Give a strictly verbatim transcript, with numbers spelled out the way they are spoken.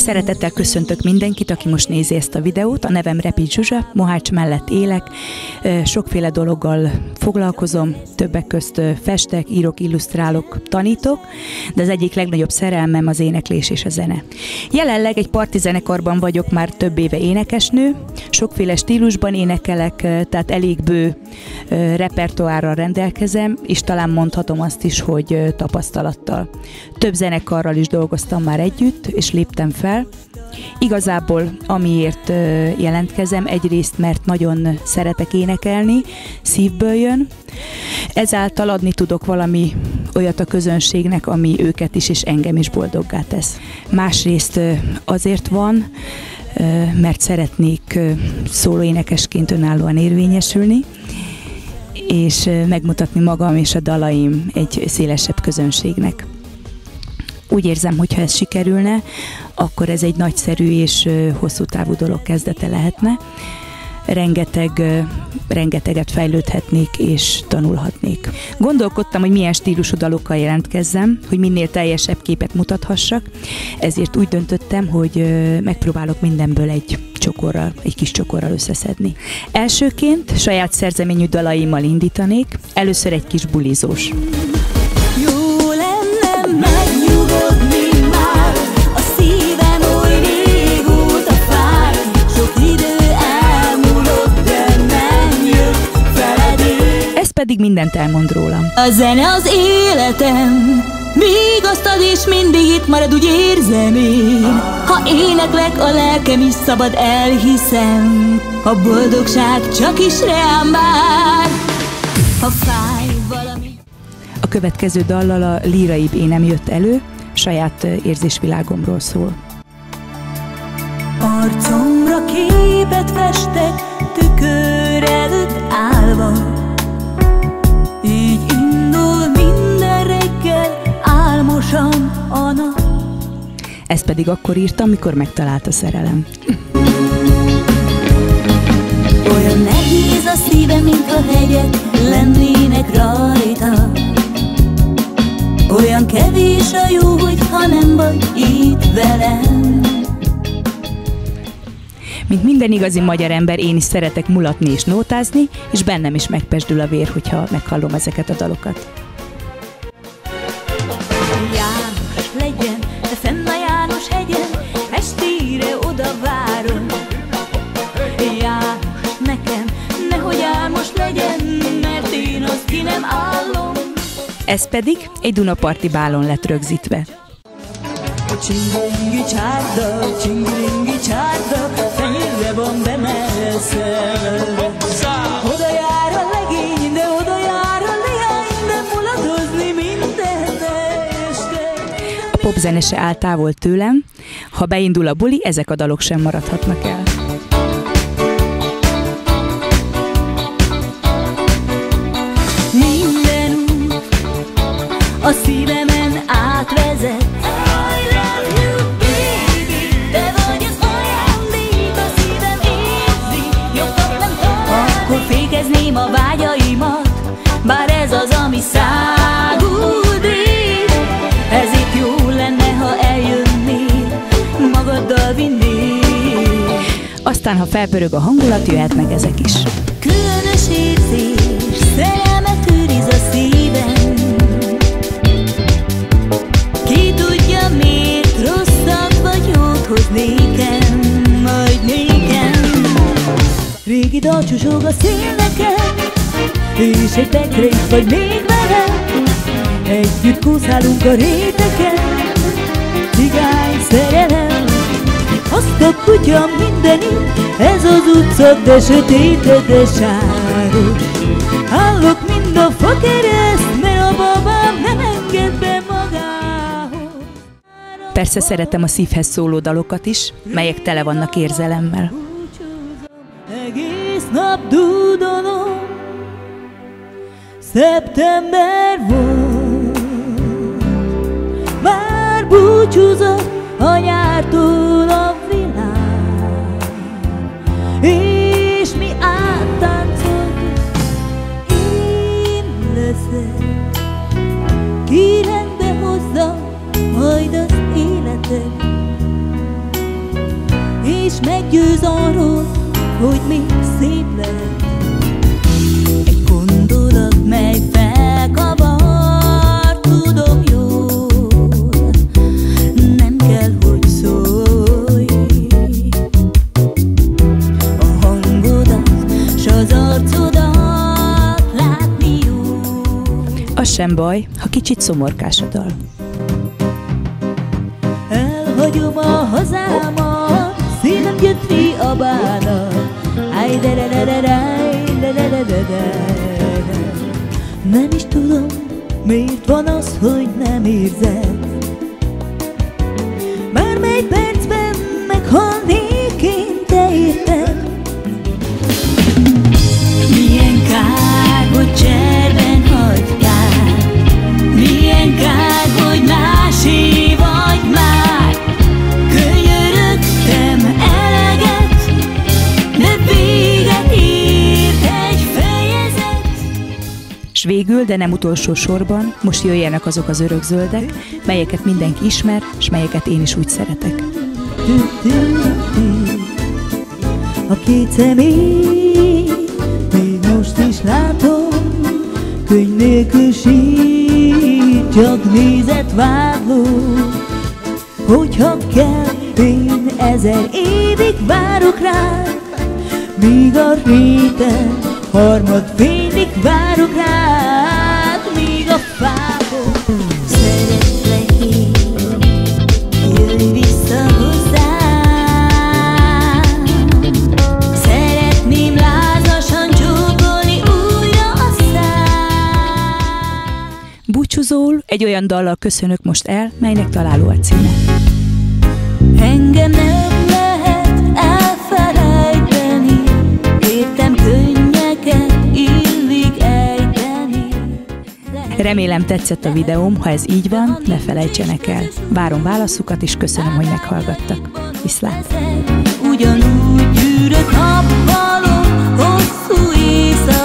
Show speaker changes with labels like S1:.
S1: Szeretettel köszöntök mindenkit, aki most nézi ezt a videót. A nevem Repit Zsuzsa, Mohács mellett élek, sokféle dologgal foglalkozom, többek közt festek, írok, illusztrálok, tanítok, de az egyik legnagyobb szerelmem az éneklés és a zene. Jelenleg egy partizenekarban vagyok már több éve énekesnő, sokféle stílusban énekelek, tehát elég bő repertoárral rendelkezem, és talán mondhatom azt is, hogy tapasztalattal. Több zenekarral is dolgoztam már együtt, és léptem fel. Igazából amiért jelentkezem, egyrészt, mert nagyon szeretek énekelni, szívből jön, ezáltal adni tudok valami olyat a közönségnek, ami őket is és engem is boldoggá tesz. Másrészt azért van, mert szeretnék szólóénekesként önállóan érvényesülni, és megmutatni magam és a dalaim egy szélesebb közönségnek. Úgy érzem, hogy ha ez sikerülne, akkor ez egy nagyszerű és hosszú távú dolog kezdete lehetne. Rengeteg, rengeteget fejlődhetnék és tanulhatnék. Gondolkodtam, hogy milyen stílusú dalokkal jelentkezzem, hogy minél teljesebb képet mutathassak, ezért úgy döntöttem, hogy megpróbálok mindenből egy csokorral, egy kis csokorral összeszedni. Elsőként saját szerzeményű dalaimmal indítanék, először egy kis bulizós. Pedig mindent elmond rólam.
S2: A zene az életem, míg azt ad és mindig itt marad, úgy érzem én. Ha éneklek, a lelkem is szabad, elhiszem. A boldogság csak is rám vár, ha fáj valami.
S1: A következő dallal a líraibb énem jött elő, saját érzésvilágomról szól.
S2: Arcomra képet festek, tükör előtt állva. Így indul minden reggel, álmosan a nap.
S1: Ezt pedig akkor írtam, mikor megtalált a szerelem.
S2: Olyan nehéz a szívem, mint a hegyek lennének rajta. Olyan kevés a jó, hogy ha nem vagy itt velem.
S1: Mint minden igazi magyar ember, én is szeretek mulatni és nótázni, és bennem is megpesdül a vér, hogyha meghallom ezeket a dalokat.
S2: János legyen, de fenn a János hegyen, estére oda várom. János nekem, nehogy álmos legyen, mert én azt ki nem állom.
S1: Ez pedig egy dunaparti bálon lett rögzítve.
S2: Csingiringi csárda, csingiringi csárda, fenyérre van bemelszve. Oda jár a legény, de oda jár a leány, de muladozni minden este.
S1: A popzene se áll távol tőlem, ha beindul a buli, ezek a dalok sem maradhatnak el.
S2: Minden út a szívemen átvezet. Fékezném a vágyaimat, bár ez az, ami száguld rég. Ez itt jó lenne, ha eljönnél, magaddal vinnél.
S1: Aztán, ha felpörög a hangulat, jöhetnek ezek is.
S2: Különös érzés, szerelmet őriz a szívem. Ki tudja, miért rosszat vagy jót hoz nékem, majd nékem. Régi dal csúsog a szél nekem, és egy tekre itt vagy még velem. Együtt kúszálunk a réteken, cigány szerelem. Azt a kutya mindenütt, ez az utca, de sötét, de sáros. Állok mind a fakereszt, mert a babám nem enged be magához.
S1: Persze szeretem a szívhez szóló dalokat is, melyek tele vannak érzelemmel.
S2: Egész nap dúdolom, szeptember volt, már búcsúzott a nyártól a világ, és mi áttáncoltuk, én leszek, ki rendbe hozza majd az életet.
S1: Sem baj, ha kicsit szomorkás a dal.
S2: Elhagyom a hazámat, szívem gyötri a bánat. Nem is tudom, miért van az, hogy nem érzed. Bármely percben meghalnék én, te érted. Milyen kár, hogy cserben hagytál. Milyen kár, hogy másé vagy már. Könyörögtem eleget, de véget ért egy fejezet.
S1: S végül, de nem utolsó sorban, most jöjjenek azok az örökzöldek, melyeket mindenki ismer, s melyeket én is úgy szeretek.
S2: A két személy, még most is látom, könyv nélkül sír, csak nézett vádló. Hogyha kell, én ezer évig várok rád, míg a réten harmad fényig várok rád, míg a fából. Szeretlek én, jöjj vissza hozzám. Szeretném lázasan csókolni újra a szám.
S1: Búcsúzóul egy olyan dallal köszönök most el, melynek találó a címe.
S2: Engem nem lehet elfelejteni, értem könnyeket illik ejteni.
S1: Remélem tetszett a videóm, ha ez így van, ne felejtsenek el. Várom válaszukat, és köszönöm, hogy meghallgattak. Viszlát!
S2: Ugyanúgy gyűrök nappalom, hosszú éjszak.